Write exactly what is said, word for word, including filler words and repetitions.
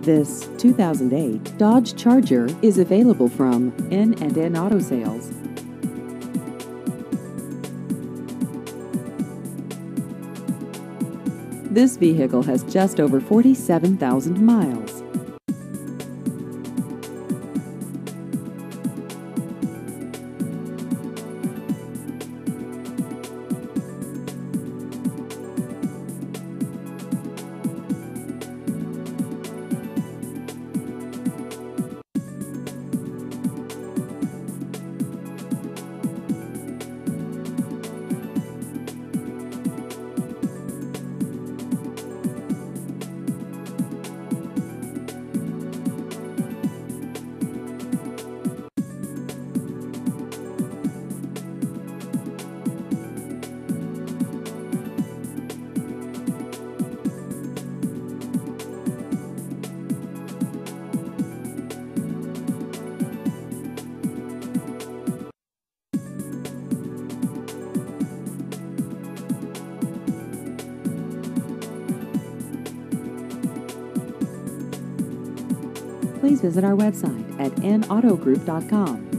This two thousand eight Dodge Charger is available from N and N Auto Sales. This vehicle has just over forty-seven thousand miles. Please visit our website at n auto group dot com.